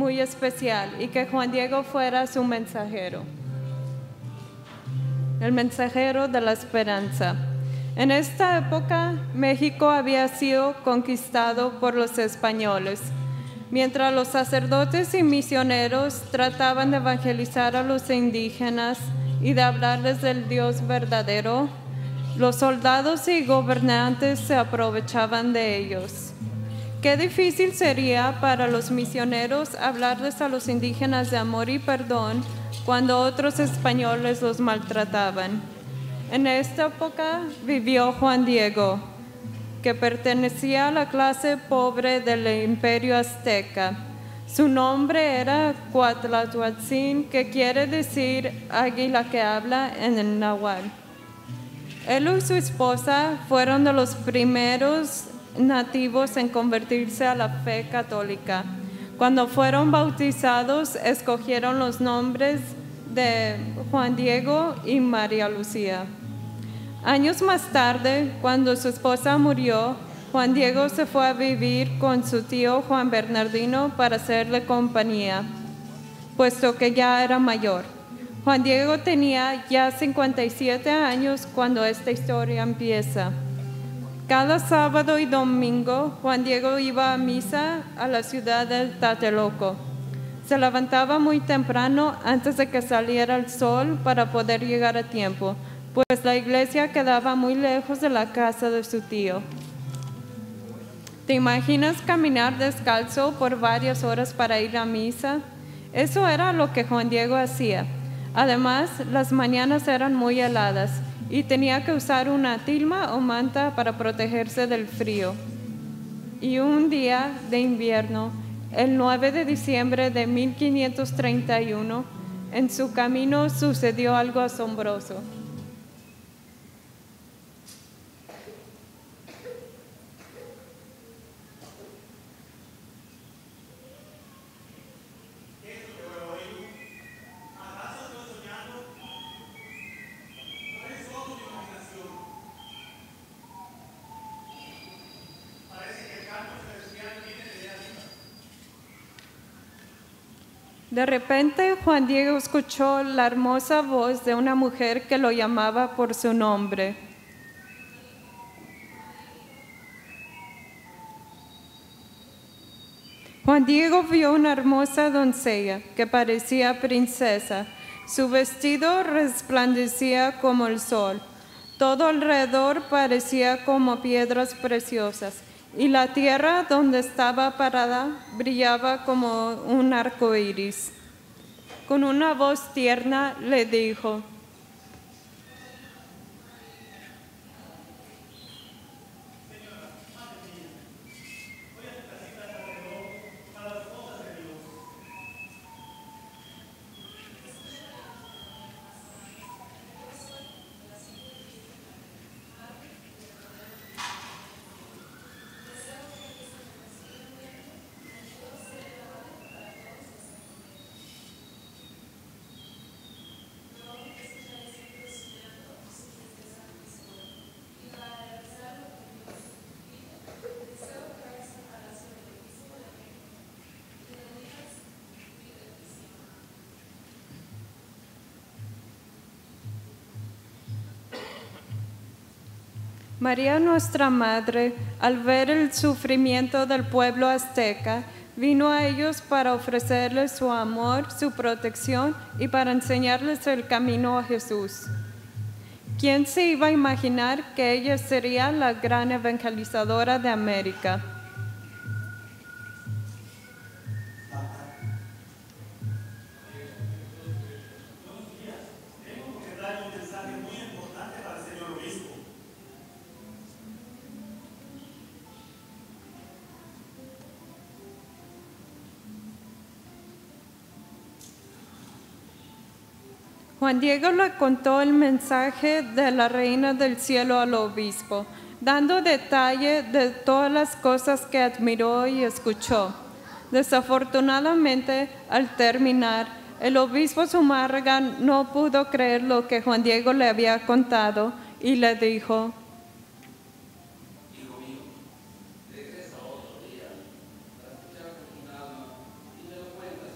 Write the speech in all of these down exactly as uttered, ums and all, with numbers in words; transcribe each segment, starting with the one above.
muy especial y que Juan Diego fuera su mensajero, el mensajero de la esperanza. En esta época, México había sido conquistado por los españoles. Mientras los sacerdotes y misioneros trataban de evangelizar a los indígenas y de hablarles del Dios verdadero, los soldados y gobernantes se aprovechaban de ellos. Qué difícil sería para los misioneros hablarles a los indígenas de amor y perdón cuando otros españoles los maltrataban. En esta época vivió Juan Diego, que pertenecía a la clase pobre del imperio azteca. Su nombre era Cuatlahuatzin, que quiere decir águila que habla en el náhuatl. Él y su esposa fueron de los primeros nativos en convertirse a la fe católica. Cuando fueron bautizados, escogieron los nombres de Juan Diego y María Lucía. Años más tarde, cuando su esposa murió, Juan Diego se fue a vivir con su tío Juan Bernardino para hacerle compañía, puesto que ya era mayor. Juan Diego tenía ya cincuenta y siete años cuando esta historia empieza. Cada sábado y domingo, Juan Diego iba a misa a la ciudad de Tlatelolco. Se levantaba muy temprano antes de que saliera el sol para poder llegar a tiempo, pues la iglesia quedaba muy lejos de la casa de su tío. ¿Te imaginas caminar descalzo por varias horas para ir a misa? Eso era lo que Juan Diego hacía. Además, las mañanas eran muy heladas y tenía que usar una tilma o manta para protegerse del frío. Y un día de invierno, el nueve de diciembre de mil quinientos treinta y uno, en su camino sucedió algo asombroso. De repente, Juan Diego escuchó la hermosa voz de una mujer que lo llamaba por su nombre. Juan Diego vio una hermosa doncella que parecía princesa. Su vestido resplandecía como el sol. Todo alrededor parecía como piedras preciosas. Y la tierra donde estaba parada brillaba como un arco iris. Con una voz tierna le dijo: María, nuestra Madre, al ver el sufrimiento del pueblo azteca, vino a ellos para ofrecerles su amor, su protección y para enseñarles el camino a Jesús. ¿Quién se iba a imaginar que ella sería la gran evangelizadora de América? Juan Diego le contó el mensaje de la Reina del Cielo al obispo, dando detalle de todas las cosas que admiró y escuchó. Desafortunadamente, al terminar, el obispo Zumárraga no pudo creer lo que Juan Diego le había contado y le dijo: Hijo mío, regresa otro día para escuchar con calma y me lo cuentas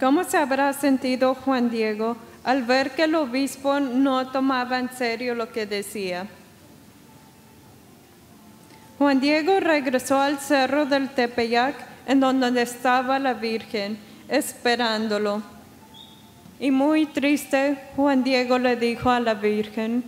¿Cómo se habrá sentido Juan Diego al ver que el obispo no tomaba en serio lo que decía? Juan Diego regresó al cerro del Tepeyac, en donde estaba la Virgen, esperándolo. Y muy triste, Juan Diego le dijo a la Virgen: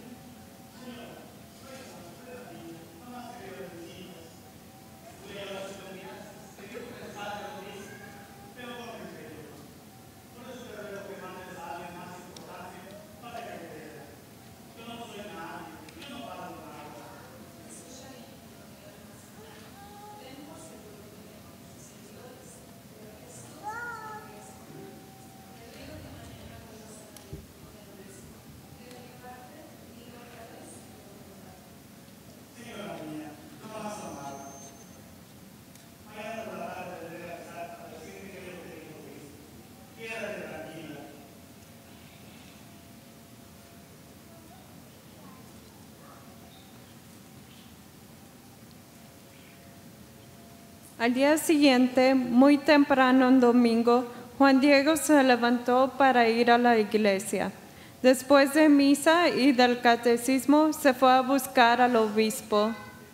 Al día siguiente, muy temprano en domingo, Juan Diego se levantó para ir a la iglesia. Después de misa y del catecismo, se fue a buscar al obispo.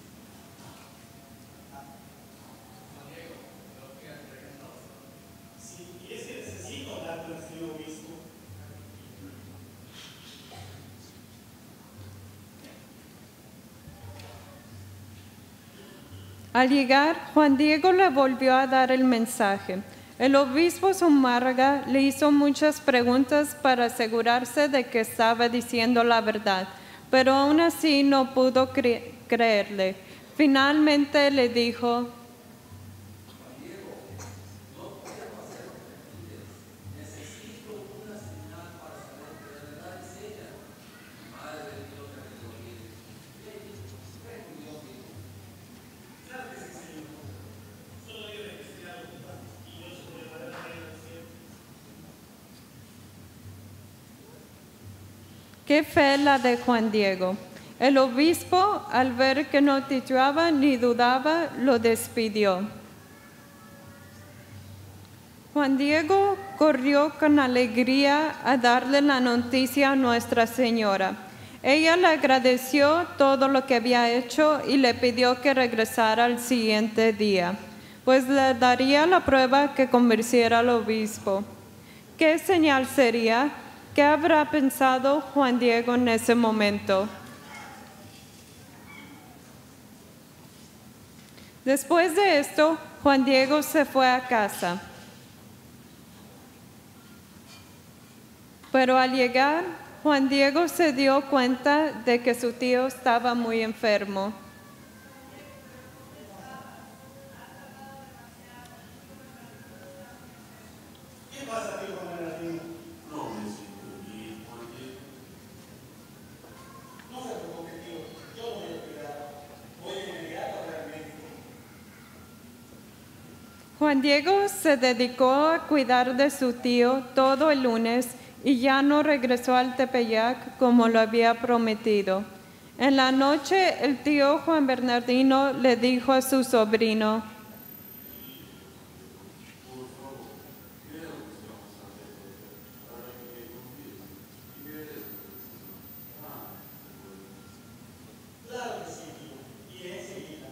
Al llegar, Juan Diego le volvió a dar el mensaje. El obispo Zumárraga le hizo muchas preguntas para asegurarse de que estaba diciendo la verdad, pero aún así no pudo cre- creerle. Finalmente le dijo: qué fe la de Juan Diego. El obispo, al ver que no titubeaba ni dudaba, lo despidió. Juan Diego corrió con alegría a darle la noticia a Nuestra Señora. Ella le agradeció todo lo que había hecho y le pidió que regresara al siguiente día, pues le daría la prueba que convenciera al obispo. ¿Qué señal sería? ¿Qué habrá pensado Juan Diego en ese momento? Después de esto, Juan Diego se fue a casa. Pero al llegar, Juan Diego se dio cuenta de que su tío estaba muy enfermo. ¿Qué pasa, tío, con el latino? No me siento bien, Juan Diego. No se preocupe, tío. Yo lo voy a cuidar. Voy a inmediato al médico. Juan Diego se dedicó a cuidar de su tío todo el lunes y ya no regresó al Tepeyac como lo había prometido. En la noche, el tío Juan Bernardino le dijo a su sobrino: Claro que sí, tío. Y enseguida.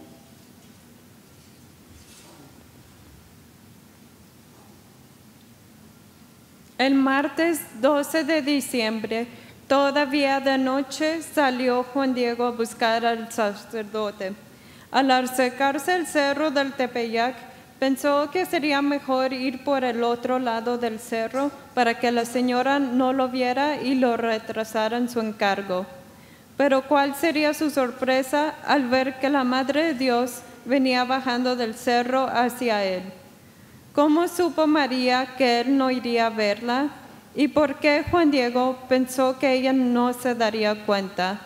El martes doce de diciembre, todavía de noche, salió Juan Diego a buscar al sacerdote. Al acercarse al cerro del Tepeyac, pensó que sería mejor ir por el otro lado del cerro para que la señora no lo viera y lo retrasara en su encargo. Pero ¿cuál sería su sorpresa al ver que la Madre de Dios venía bajando del cerro hacia él? ¿Cómo supo María que él no iría a verla? ¿Y por qué Juan Diego pensó que ella no se daría cuenta?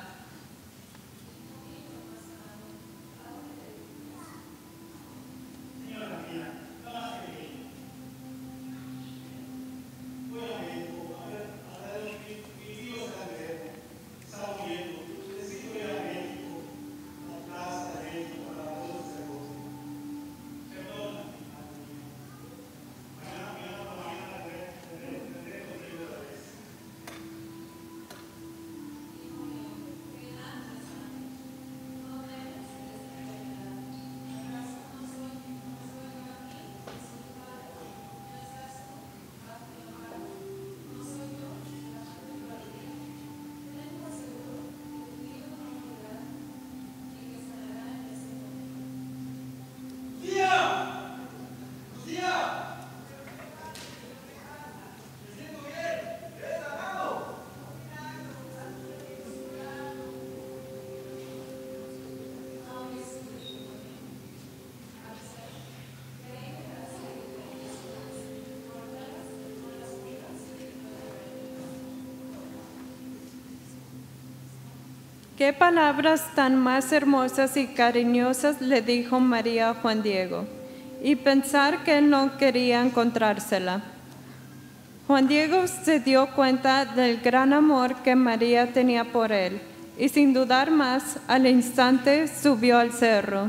Qué palabras tan más hermosas y cariñosas le dijo María a Juan Diego, y pensar que él no quería encontrársela. Juan Diego se dio cuenta del gran amor que María tenía por él, y sin dudar más, al instante subió al cerro.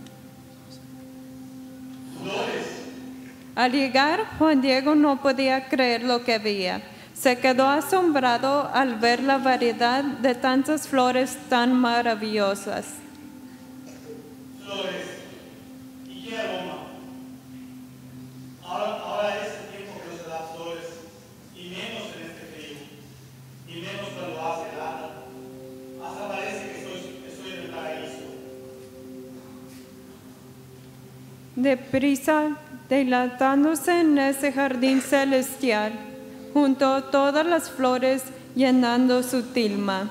Al llegar, Juan Diego no podía creer lo que veía. Se quedó asombrado al ver la variedad de tantas flores tan maravillosas. Flores, y qué aroma. Ahora, ahora es el tiempo que no se da flores, y menos en este frío, y menos cuando hace helada. Hasta parece que estoy, estoy en el paraíso. Deprisa, dilatándose en ese jardín celestial, juntó todas las flores llenando su tilma.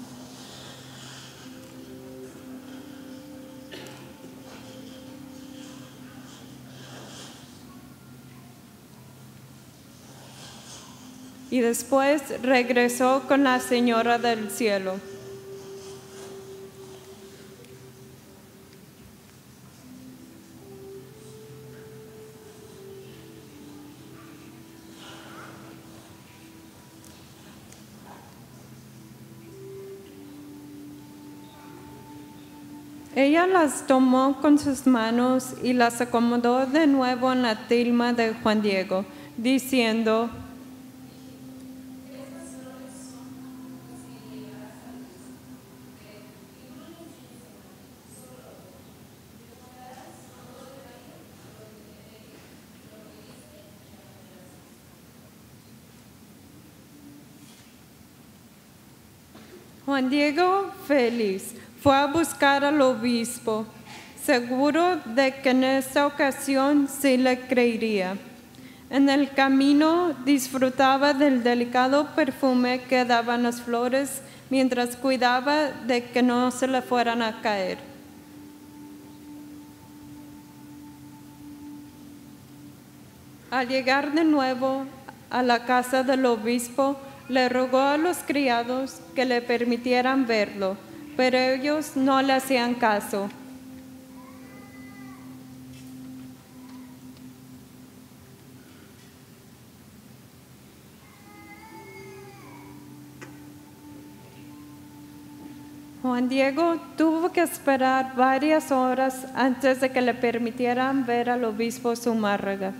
Y después regresó con la Señora del Cielo. Ella las tomó con sus manos y las acomodó de nuevo en la tilma de Juan Diego, diciendo: Juan Diego, feliz, fue a buscar al obispo, seguro de que en esta ocasión sí le creería. En el camino disfrutaba del delicado perfume que daban las flores mientras cuidaba de que no se le fueran a caer. Al llegar de nuevo a la casa del obispo, le rogó a los criados que le permitieran verlo, pero ellos no le hacían caso. Juan Diego tuvo que esperar varias horas antes de que le permitieran ver al obispo Zumárraga.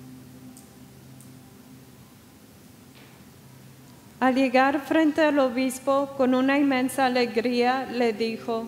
Al llegar frente al obispo, con una inmensa alegría, le dijo: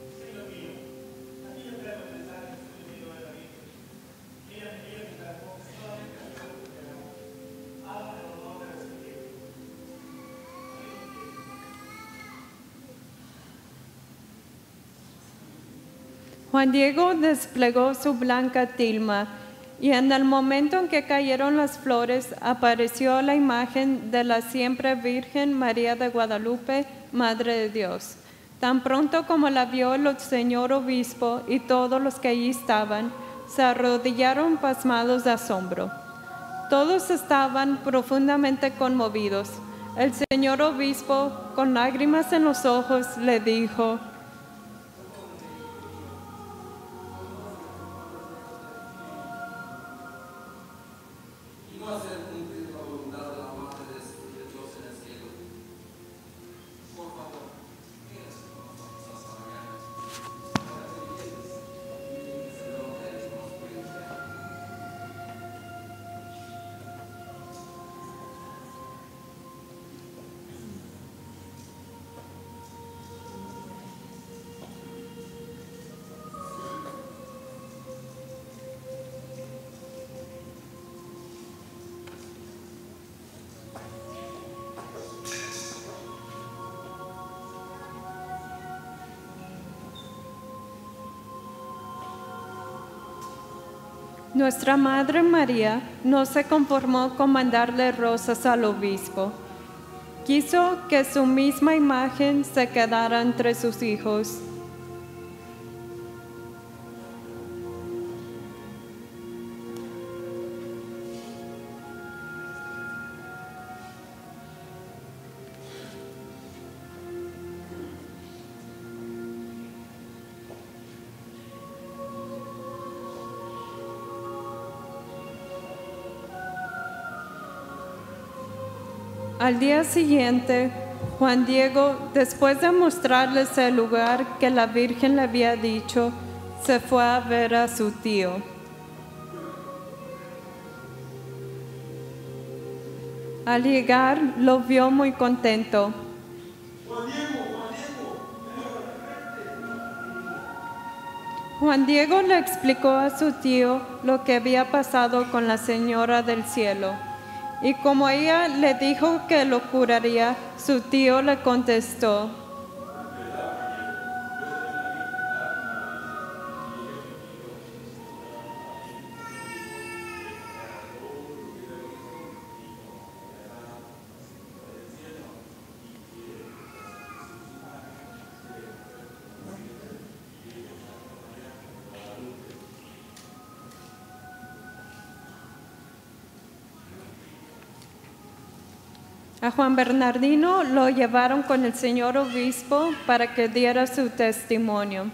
Juan Diego desplegó su blanca tilma, y en el momento en que cayeron las flores, apareció la imagen de la siempre Virgen María de Guadalupe, Madre de Dios. Tan pronto como la vio el señor obispo y todos los que allí estaban, se arrodillaron pasmados de asombro. Todos estaban profundamente conmovidos. El señor obispo, con lágrimas en los ojos, le dijo: Nuestra Madre María no se conformó con mandarle rosas al obispo. Quiso que su misma imagen se quedara entre sus hijos. Al día siguiente, Juan Diego, después de mostrarles el lugar que la Virgen le había dicho, se fue a ver a su tío. Al llegar, lo vio muy contento. Juan Diego le explicó a su tío lo que había pasado con la Señora del Cielo. Y como ella le dijo que lo curaría, su tío le contestó: a Juan Bernardino lo llevaron con el señor obispo para que diera su testimonio.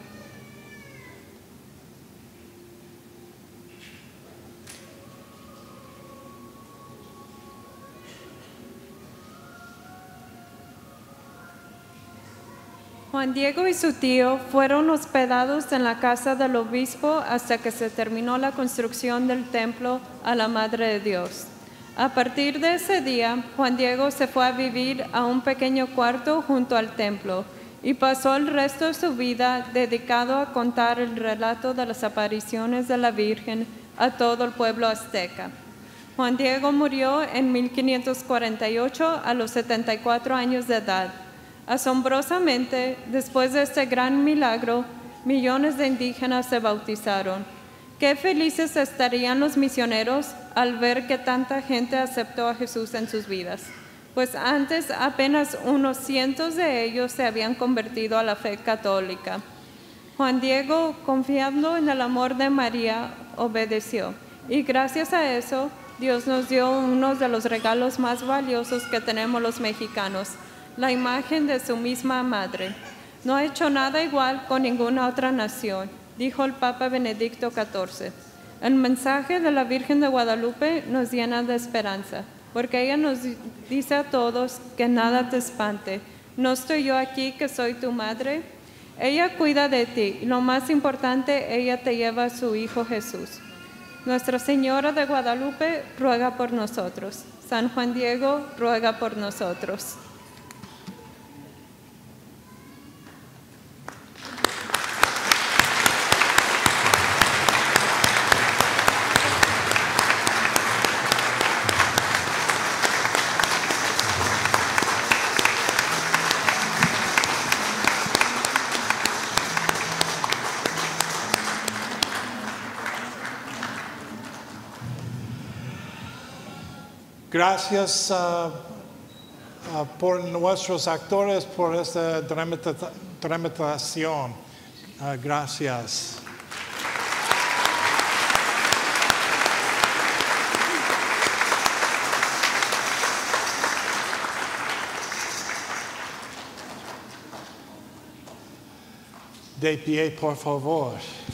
Juan Diego y su tío fueron hospedados en la casa del obispo hasta que se terminó la construcción del templo a la Madre de Dios. A partir de ese día, Juan Diego se fue a vivir a un pequeño cuarto junto al templo y pasó el resto de su vida dedicado a contar el relato de las apariciones de la Virgen a todo el pueblo azteca. Juan Diego murió en mil quinientos cuarenta y ocho a los setenta y cuatro años de edad. Asombrosamente, después de este gran milagro, millones de indígenas se bautizaron. Qué felices estarían los misioneros al ver que tanta gente aceptó a Jesús en sus vidas, pues antes apenas unos cientos de ellos se habían convertido a la fe católica. Juan Diego, confiando en el amor de María, obedeció, y gracias a eso, Dios nos dio uno de los regalos más valiosos que tenemos los mexicanos, la imagen de su misma madre. No ha hecho nada igual con ninguna otra nación, dijo el Papa Benedicto catorce. El mensaje de la Virgen de Guadalupe nos llena de esperanza, porque ella nos dice a todos que nada te espante. ¿No estoy yo aquí que soy tu madre? Ella cuida de ti y lo más importante, ella te lleva a su Hijo Jesús. Nuestra Señora de Guadalupe ruega por nosotros. San Juan Diego ruega por nosotros. Gracias uh, uh, por nuestros actores por esta dramata dramatización. Uh, gracias. De pie, por favor.